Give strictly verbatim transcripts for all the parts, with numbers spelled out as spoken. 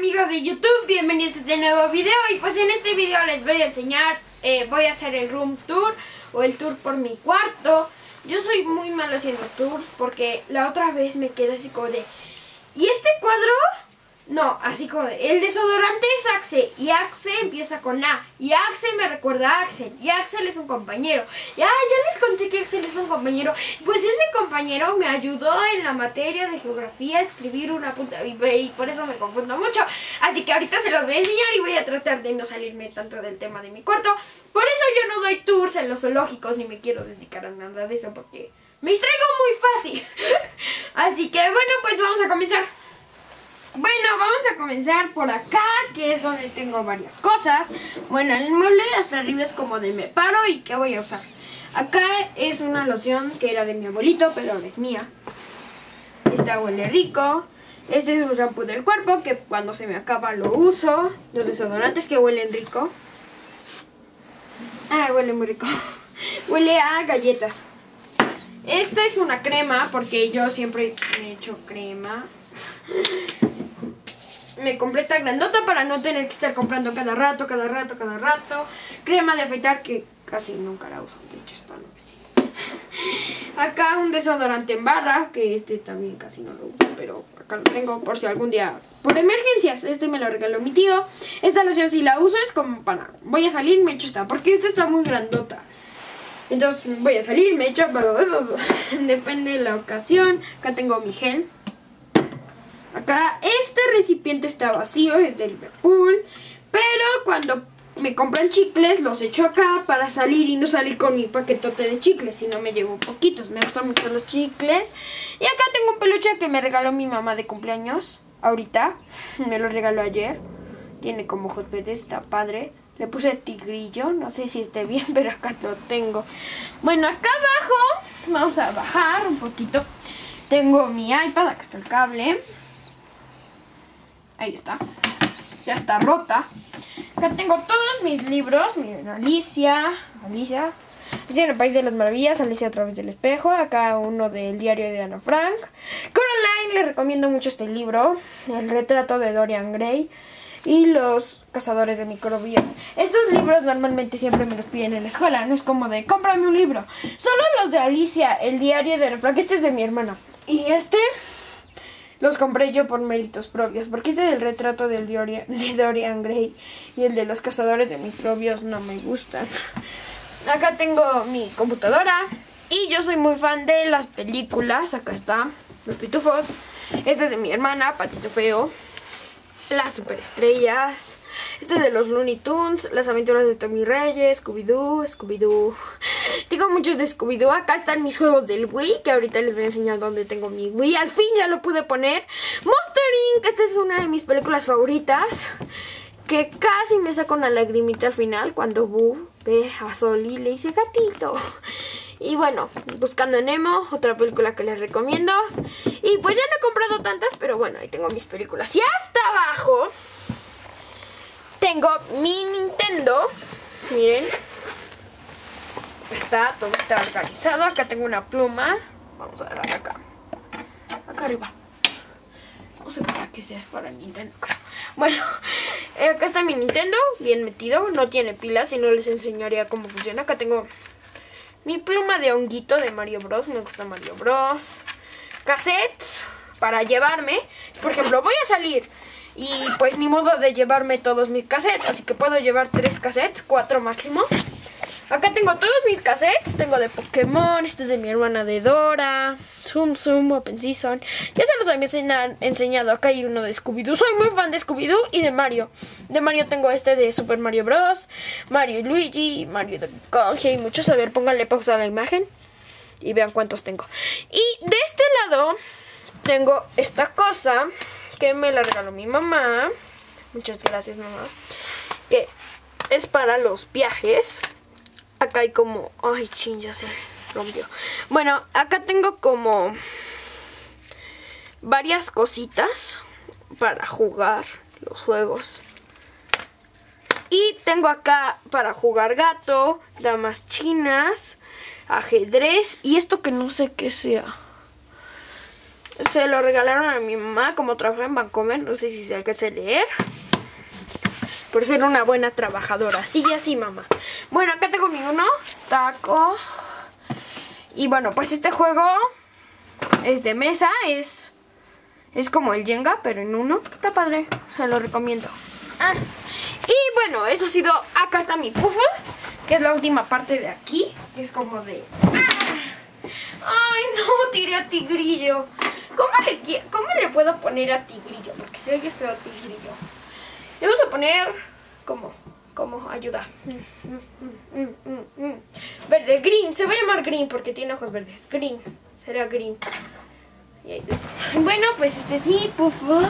amigos de YouTube, bienvenidos a este nuevo video. Y pues en este video les voy a enseñar, eh, voy a hacer el room tour o el tour por mi cuarto. Yo soy muy malo haciendo tours porque la otra vez me quedé así como de... ¿Y este cuadro? No, así como de... El desodorante es Axe y Axe empieza con A. Y Axe me recuerda a Axel y Axel es un compañero. Ya, ya les conté que Axel es un compañero. Pues ese compañero me ayudó en la materia de geografía a escribir una punta y, y por eso me confundo mucho. Así que ahorita se los voy a enseñar y voy a tratar de no salirme tanto del tema de mi cuarto. Por eso yo no doy tours en los zoológicos ni me quiero dedicar a nada de eso porque me distraigo muy fácil. Así que bueno, pues vamos a comenzar. Bueno, vamos a comenzar por acá, que es donde tengo varias cosas. Bueno, el mueble de hasta arriba es como de me paro y qué voy a usar. Acá es una loción que era de mi abuelito, pero ahora es mía. Esta huele rico. Este es un shampoo del cuerpo que cuando se me acaba lo uso. Los desodorantes que huelen rico. Ah, huele muy rico. Huele a galletas. Esta es una crema porque yo siempre me echo crema. Me compré esta grandota para no tener que estar comprando cada rato, cada rato, cada rato. Crema de afeitar que casi nunca la uso, de hecho está nuevecita. Acá un desodorante en barra, que este también casi no lo uso, pero acá lo tengo por si algún día, por emergencias. Este me lo regaló mi tío. Esta loción si la uso es como para, voy a salir, me echo esta, porque esta está muy grandota. Entonces voy a salir, me echo, depende de la ocasión. Acá tengo mi gel. Acá este recipiente está vacío, es del Liverpool. Pero cuando me compran chicles los echo acá para salir y no salir con mi paquetote de chicles. Si no me llevo poquitos, me gustan mucho los chicles. Y acá tengo un peluche que me regaló mi mamá de cumpleaños. Ahorita, me lo regaló ayer. Tiene como hotpetes, está padre. Le puse tigrillo, no sé si esté bien, pero acá lo tengo. Bueno, acá abajo, vamos a bajar un poquito. Tengo mi iPad, acá está el cable. Ahí está. Ya está rota. Acá tengo todos mis libros. Miren, Alicia. Alicia. Alicia en el País de las Maravillas. Alicia a través del espejo. Acá uno del diario de Ana Frank. Coraline, les recomiendo mucho este libro. El retrato de Dorian Gray. Y los cazadores de microbios. Estos libros normalmente siempre me los piden en la escuela. No es como de, cómprame un libro. Solo los de Alicia, el diario de Ana Frank. Este es de mi hermana. Y este... los compré yo por méritos propios, porque este del retrato del Dorian, de Dorian Gray y el de los cazadores de microbios no me gustan. Acá tengo mi computadora y yo soy muy fan de las películas. Acá está, Los Pitufos. Este es de mi hermana, Patito Feo. Las Superestrellas. Este es de los Looney Tunes. Las aventuras de Tommy Reyes, Scooby-Doo, Scooby-Doo. Tengo muchos de Scooby-Doo. Acá están mis juegos del Wii, que ahorita les voy a enseñar dónde tengo mi Wii. Al fin ya lo pude poner. Monster incorporated. Esta es una de mis películas favoritas, que casi me saca una lagrimita al final cuando Boo ve a Soli y le dice gatito. Y bueno, Buscando a Nemo, otra película que les recomiendo. Y pues ya no he comprado tantas, pero bueno, ahí tengo mis películas. Y hasta abajo tengo mi Nintendo. Miren, está, todo está organizado. Acá tengo una pluma. Vamos a ver acá. Acá arriba. No sé para qué sea, es para el Nintendo, creo. Bueno, acá está mi Nintendo, bien metido. No tiene pilas, si no les enseñaría cómo funciona. Acá tengo mi pluma de honguito de Mario Bros. Me gusta Mario Bros. Cassettes para llevarme. Por ejemplo, voy a salir y pues ni modo de llevarme todos mis cassettes, así que puedo llevar tres cassettes, cuatro máximo. Acá tengo todos mis cassettes. Tengo de Pokémon, este es de mi hermana de Dora, Zoom Zoom, Open Season. Ya se los había enseñado. Acá hay uno de Scooby-Doo. Soy muy fan de Scooby-Doo y de Mario. De Mario tengo este de Super Mario Bros, Mario y Luigi, Mario de Kong y muchos. A ver, pónganle pausa a la imagen y vean cuántos tengo. Y de este lado tengo esta cosa que me la regaló mi mamá. Muchas gracias, mamá. Que es para los viajes. Acá hay como... ay, chin, ya se rompió. Bueno, acá tengo como varias cositas para jugar los juegos. Y tengo acá para jugar gato, damas chinas, ajedrez y esto que no sé qué sea. Se lo regalaron a mi mamá como trabaja en Bancomer. No sé si se alcanza a leer. Por ser una buena trabajadora. Sigue así, mamá. Bueno, acá tengo mi uno. Taco. Y bueno, pues este juego es de mesa. Es, es como el Jenga, pero en uno. Está padre. Se lo recomiendo. Ah, y bueno, eso ha sido. Acá está mi puzzle, que es la última parte de aquí. Que es como de... ¡Ah! Ay, no, tiré a Tigrillo. ¿Cómo le, ¿Cómo le puedo poner a Tigrillo? Porque se oye feo a Tigrillo. Le vamos a poner como, como ayuda. Verde, green. Se va a llamar green porque tiene ojos verdes. Green. Será green. Bueno, pues este es mi puzzle.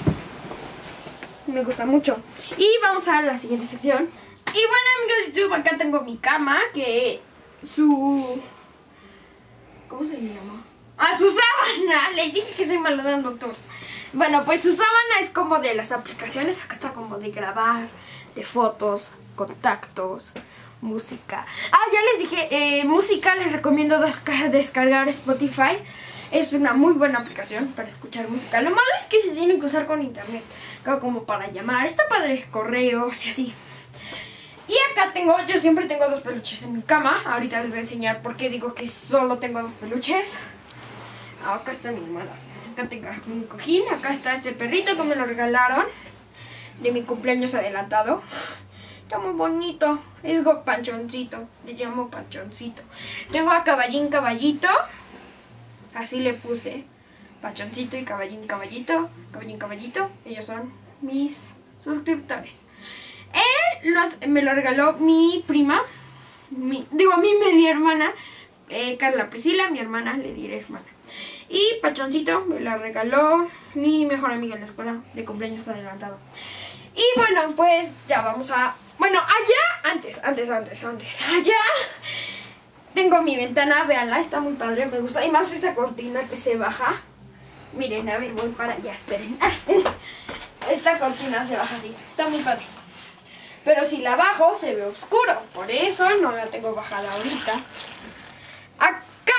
Me gusta mucho. Y vamos a la siguiente sección. Y bueno, amigos de YouTube, acá tengo mi cama. Que su... ¿Cómo se llama? ¡Ah, su sábana! Les dije que soy malo dando tours. Bueno, pues su sábana es como de las aplicaciones. Acá está como de grabar, de fotos, contactos, música. Ah, ya les dije, eh, música les recomiendo desca descargar Spotify. Es una muy buena aplicación para escuchar música. Lo malo es que se tienen que usar con internet, como para llamar. Está padre, correos y así. Y acá tengo, yo siempre tengo dos peluches en mi cama. Ahorita les voy a enseñar por qué digo que solo tengo dos peluches. Acá está mi almohada. Acá tengo mi cojín. Acá está este perrito que me lo regalaron de mi cumpleaños adelantado. Está muy bonito. Es go Panchoncito. Le llamo Panchoncito. Tengo a Caballín Caballito. Así le puse. Panchoncito y Caballín Caballito. Caballín Caballito. Ellos son mis suscriptores. Él los, me lo regaló mi prima, mi, digo mi media hermana, eh, Carla Priscila, mi hermana, le diré hermana. Y Pachoncito me lo regaló mi mejor amiga en la escuela de cumpleaños adelantado. Y bueno, pues ya vamos a... Bueno, allá, antes, antes, antes, antes, allá tengo mi ventana, véanla, está muy padre, me gusta. Y más esa cortina que se baja. Miren, a ver, voy para allá, esperen. Esta cortina se baja así, está muy padre. Pero si la bajo se ve oscuro. Por eso no la tengo bajada ahorita. Acá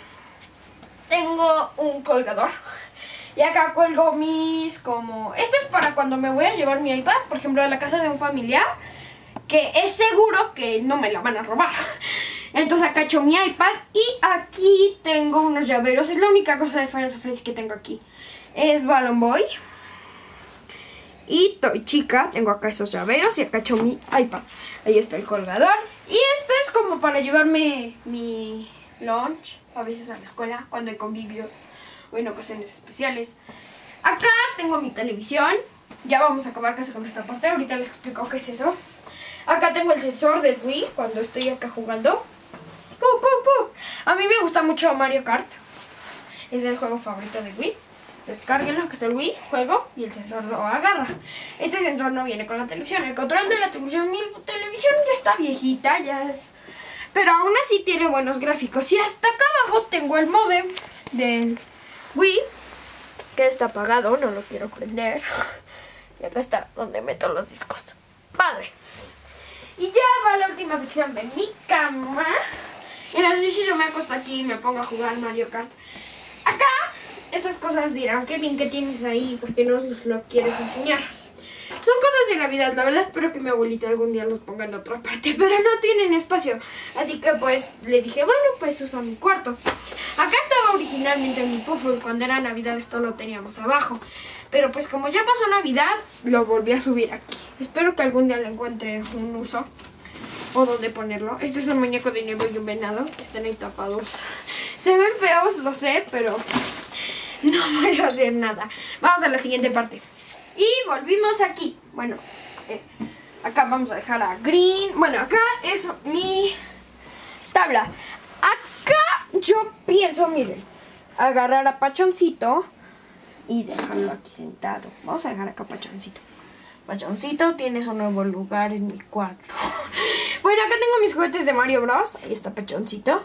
tengo un colgador. Y acá cuelgo mis como... Esto es para cuando me voy a llevar mi iPad, por ejemplo, a la casa de un familiar, que es seguro que no me la van a robar. Entonces acá echo mi iPad. Y aquí tengo unos llaveros. Es la única cosa de Final Fantasy que tengo aquí. Es Balloon Boy y Toy Chica. Tengo acá esos llaveros y acá echo mi iPad. Ahí está el colgador. Y esto es como para llevarme mi lunch a veces a la escuela, cuando hay convivios o en ocasiones especiales. Acá tengo mi televisión. Ya vamos a acabar casi con esta parte. Ahorita les explico qué es eso. Acá tengo el sensor del Wii cuando estoy acá jugando. ¡Pu, pu, pu! A mí me gusta mucho Mario Kart. Es el juego favorito de Wii. Descárguenlo, que está el Wii, juego y el sensor lo agarra. Este sensor no viene con la televisión. El control de la televisión, mi televisión ya está viejita, ya es... Pero aún así tiene buenos gráficos. Y hasta acá abajo tengo el modem del Wii, que está apagado, no lo quiero prender. Y acá está donde meto los discos. Padre. Y ya va la última sección de mi cama. Y en las noches yo me acuesto aquí y me pongo a jugar Mario Kart. Acá, estas cosas dirán, qué bien que tienes ahí, porque no nos lo quieres enseñar. Son cosas de Navidad, la verdad espero que mi abuelita algún día los ponga en otra parte, pero no tienen espacio. Así que pues le dije, bueno, pues usa mi cuarto. Acá estaba originalmente mi puffle, cuando era Navidad esto lo teníamos abajo. Pero pues como ya pasó Navidad, lo volví a subir aquí. Espero que algún día le encuentre un uso o donde ponerlo. Este es un muñeco de nieve y un venado, están ahí tapados. Se ven feos, lo sé, pero no puedo hacer nada. Vamos a la siguiente parte. Y volvimos aquí. Bueno, eh, acá vamos a dejar a Green. Bueno, acá es mi tabla. Acá yo pienso, miren, agarrar a Pachoncito y dejarlo aquí sentado. Vamos a dejar acá a Pachoncito. Pachoncito tiene su nuevo lugar en mi cuarto. Bueno, acá tengo mis juguetes de Mario Bros. Ahí está Pachoncito.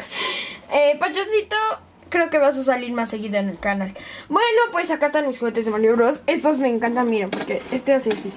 Eh, Pachoncito, creo que vas a salir más seguido en el canal. Bueno, pues acá están mis juguetes de Mario Bros. Estos me encantan, miren, porque este hace así.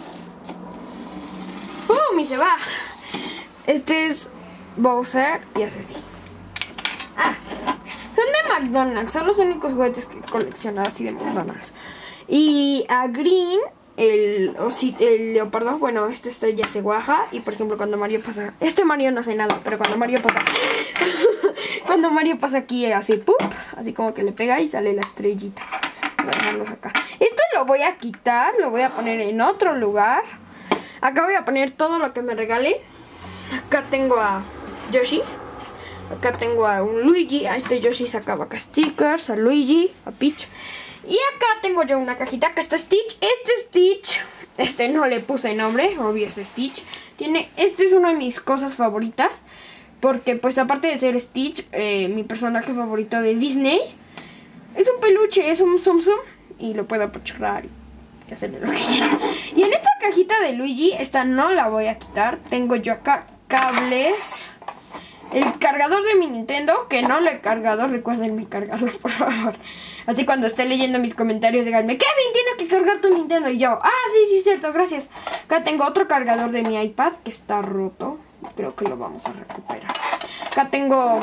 ¡Pum! Y se va. Este es Bowser y hace así. Ah, son de McDonald's. Son los únicos juguetes que he coleccionado así de McDonald's. Y a Green, el, o si, el leopardo, bueno, esta estrella se guaja. Y por ejemplo cuando Mario pasa, este Mario no hace nada, pero cuando Mario pasa cuando Mario pasa aquí así, ¡pup! Así como que le pega y sale la estrellita. Voy a dejarlos acá. Esto lo voy a quitar, lo voy a poner en otro lugar. Acá voy a poner todo lo que me regalen. Acá tengo a Yoshi. Acá tengo a un Luigi. A este Yoshi sacaba acá stickers. A Luigi, a Peach. Y acá tengo yo una cajita. Acá está Stitch. Este Stitch, este no le puse nombre, obvio es Stitch. Tiene, este es una de mis cosas favoritas. Porque pues aparte de ser Stitch, eh, mi personaje favorito de Disney, es un peluche, es un Tsum Tsum. Y lo puedo apachurrar y hacerle lo que quiera. Y en esta cajita de Luigi, esta no la voy a quitar. Tengo yo acá cables. El cargador de mi Nintendo, que no lo he cargado, recuérdenme cargarlo, por favor. Así cuando esté leyendo mis comentarios, díganme, Kevin, tienes que cargar tu Nintendo. Y yo, ah, sí, sí, cierto, gracias. Acá tengo otro cargador de mi iPad, que está roto. Creo que lo vamos a recuperar. Acá tengo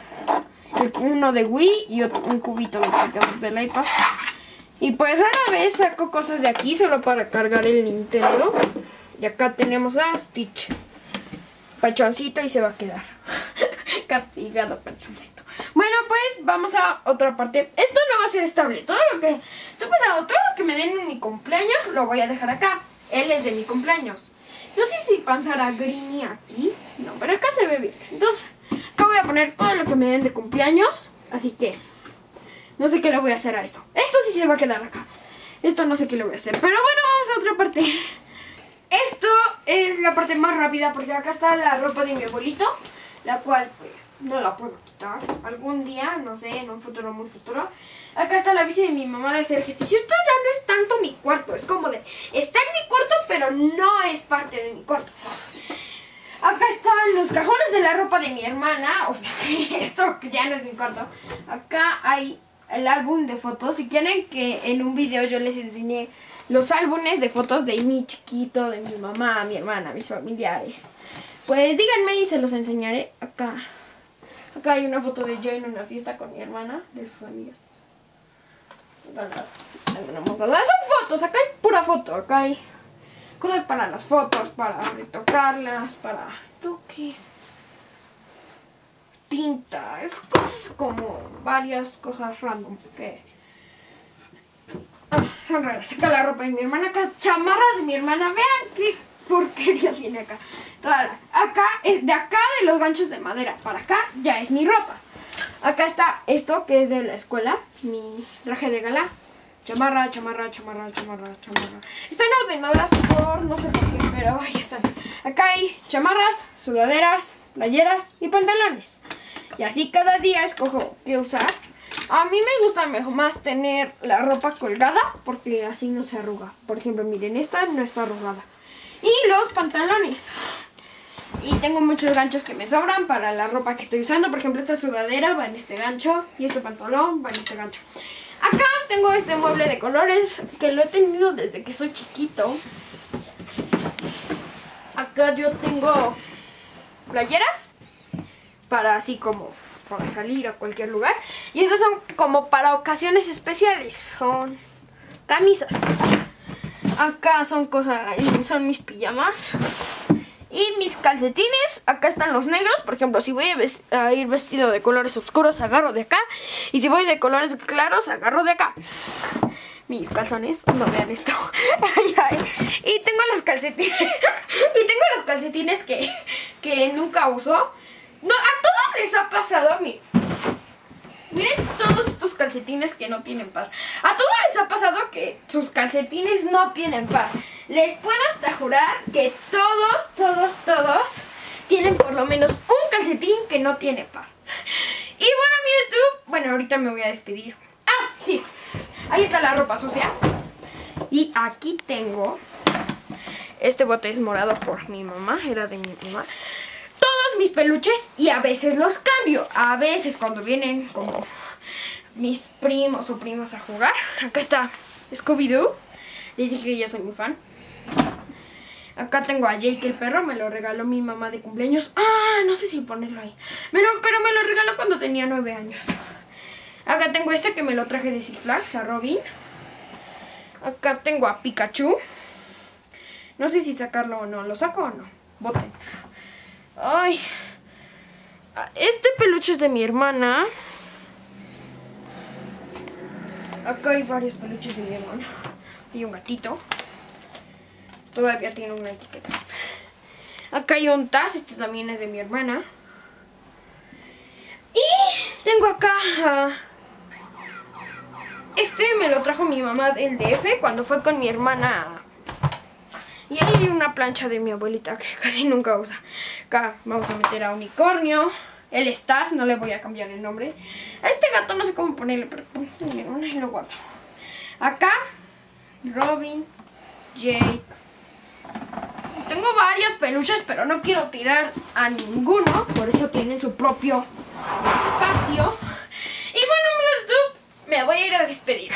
uno de Wii y otro, un cubito de cargador del iPad. Y pues rara vez saco cosas de aquí solo para cargar el Nintendo. Y acá tenemos a Stitch. Pachoncito y se va a quedar castigado, Pachoncito. Bueno, pues vamos a otra parte. Esto no va a ser estable. Todo lo que estoy pensando, todos los que me den en mi cumpleaños lo voy a dejar acá. Él es de mi cumpleaños. No sé si pasará Greeny aquí. No, pero acá se ve bien. Entonces, acá voy a poner todo lo que me den de cumpleaños. Así que no sé qué le voy a hacer a esto. Esto sí se va a quedar acá. Esto no sé qué le voy a hacer. Pero bueno, vamos a otra parte. Esto es la parte más rápida porque acá está la ropa de mi abuelito, la cual pues no la puedo quitar. Algún día, no sé, en un futuro muy futuro. Acá está la bici de mi mamá de hacer ejercicio. Esto ya no es tanto mi cuarto, es como de, está en mi cuarto pero no es parte de mi cuarto. Acá están los cajones de la ropa de mi hermana, o sea, esto ya no es mi cuarto. Acá hay el álbum de fotos. Si quieren que en un video yo les enseñe los álbumes de fotos de mi chiquito, de mi mamá, mi hermana, mis familiares, pues díganme y se los enseñaré. Acá acá hay una foto de yo en una fiesta con mi hermana, de sus amigas. Son fotos, acá hay pura foto. Acá hay cosas para las fotos, para retocarlas, para toques, tinta, es cosas como varias cosas random que ah, son raras. Acá la ropa de mi hermana, acá chamarras de mi hermana. Vean qué porquería tiene acá. Toda la, acá, de acá de los ganchos de madera para acá ya es mi ropa. Acá está esto que es de la escuela, mi traje de gala. Chamarra, chamarra, chamarra, chamarra, chamarra. Están ordenadas por no sé por qué, pero ahí están. Acá hay chamarras, sudaderas, playeras y pantalones. Y así cada día escojo qué usar. A mí me gusta mejor más tener la ropa colgada porque así no se arruga. Por ejemplo, miren, esta no está arrugada. Y los pantalones. Y tengo muchos ganchos que me sobran para la ropa que estoy usando. Por ejemplo, esta sudadera va en este gancho y este pantalón va en este gancho. Acá tengo este mueble de colores que lo he tenido desde que soy chiquito. Acá yo tengo playeras para así como para salir a cualquier lugar. Y estas son como para ocasiones especiales. Son camisas. Acá son cosas, son mis pijamas. Y mis calcetines, acá están los negros. Por ejemplo, si voy a ir vestido de colores oscuros, agarro de acá. Y si voy de colores claros, agarro de acá. Mis calzones, no vean esto. Y tengo los calcetines. Y tengo los calcetines que, que nunca uso. No, a todos les ha pasado a mí. Miren todos estos calcetines que no tienen par. A todos les ha pasado que sus calcetines no tienen par. Les puedo hasta jurar que todos, todos, todos tienen por lo menos un calcetín que no tiene par. Y bueno, mi YouTube, bueno, ahorita me voy a despedir. Ah, sí, ahí está la ropa sucia. Y aquí tengo, este bote es morado por mi mamá, era de mi mamá. Todos mis peluches y a veces los cambio. A veces cuando vienen como mis primos o primas a jugar. Acá está Scooby-Doo. Les dije que yo soy muy fan. Acá tengo a Jake el perro. Me lo regaló mi mamá de cumpleaños. Ah, no sé si ponerlo ahí. Pero, pero me lo regaló cuando tenía nueve años. Acá tengo este que me lo traje de Six Flags, a Robin. Acá tengo a Pikachu. No sé si sacarlo o no. ¿Lo saco o no? Voten. Ay. Este peluche es de mi hermana. Acá hay varios peluches de mi hermana. Hay un gatito. Todavía tiene una etiqueta. Acá hay un Taz. Este también es de mi hermana. Y tengo acá... Uh, este me lo trajo mi mamá del D F cuando fue con mi hermana. Y ahí hay una plancha de mi abuelita que casi nunca usa. Acá vamos a meter a Unicornio. Él es Taz, no le voy a cambiar el nombre. A este gato no sé cómo ponerle, pero mi hermana y lo guardo. Acá, Robin, Jake. Tengo varios peluches, pero no quiero tirar a ninguno. Por eso tienen su propio espacio. Y bueno, amigos de YouTube, me voy a ir a despedir.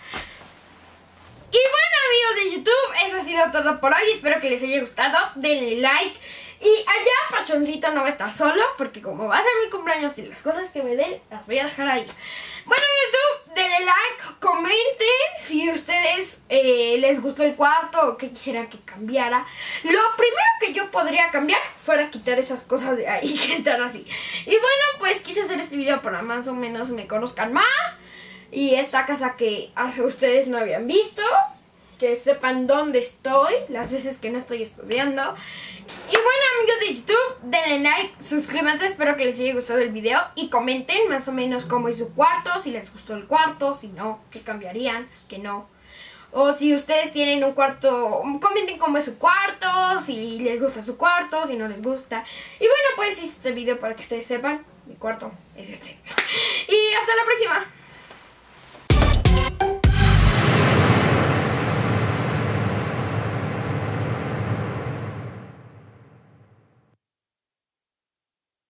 Y bueno, amigos de YouTube, eso ha sido todo por hoy. Espero que les haya gustado. Denle like. Y allá Pachoncito no va a estar solo, porque como va a ser mi cumpleaños y las cosas que me den, las voy a dejar ahí. Bueno, YouTube, denle like, comenten si ustedes eh, les gustó el cuarto o qué quisieran que cambiara. Lo primero que yo podría cambiar fuera quitar esas cosas de ahí que están así. Y bueno, pues quise hacer este video para más o menos me conozcan más. Y esta casa que ustedes no habían visto, que sepan dónde estoy, las veces que no estoy estudiando. Y bueno, amigos de YouTube, denle like, suscríbanse, espero que les haya gustado el video. Y comenten más o menos cómo es su cuarto, si les gustó el cuarto, si no, qué cambiarían, qué no. O si ustedes tienen un cuarto, comenten cómo es su cuarto, si les gusta su cuarto, si no les gusta. Y bueno, pues hice este video para que ustedes sepan, mi cuarto es este. Y hasta la próxima.